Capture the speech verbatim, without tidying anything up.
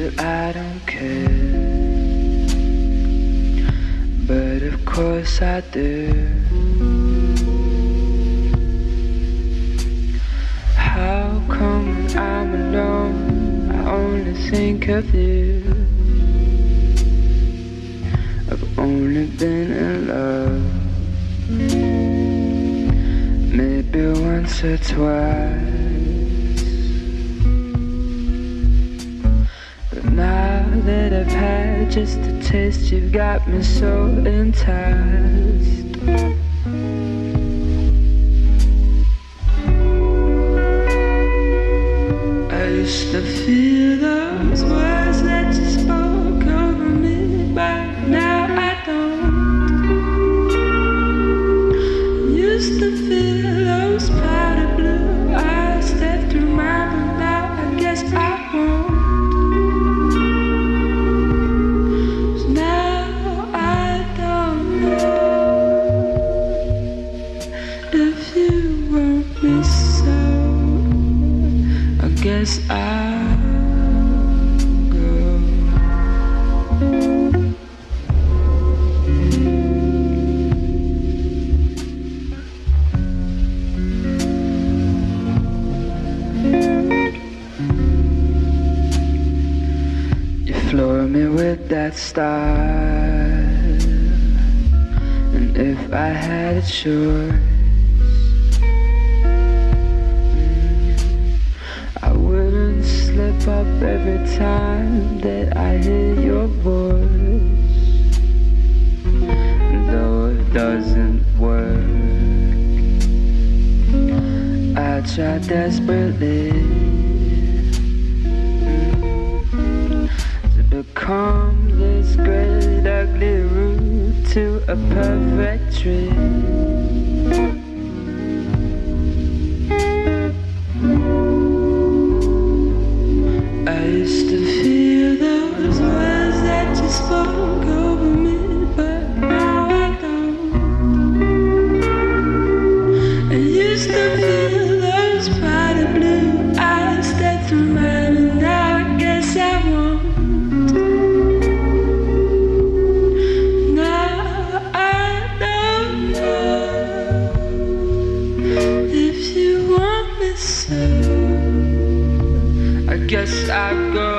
that I don't care, but of course I do. How come when I'm alone I only think of you? I've only been in love maybe once or twice, but now that I've had just a taste, you've got me so enticed. I used to feel those words that you spoke over me, but now I don't. Used to feel those powder blue eyes step through mine, but now I guess I won't. So now I don't know if you want me so. I guess I'll go. You floor me with that style, and if I had a choice, I wouldn't slip up every time that I hear your voice. Though it doesn't work, I try desperately to become this great ugly root to a perfect tree. I used to feel those words that you spoke over me, but now I don't. I used to feel those powder blue eyes step through mine, and now I guess I won't. Now I don't know if you want me so. I guess I go.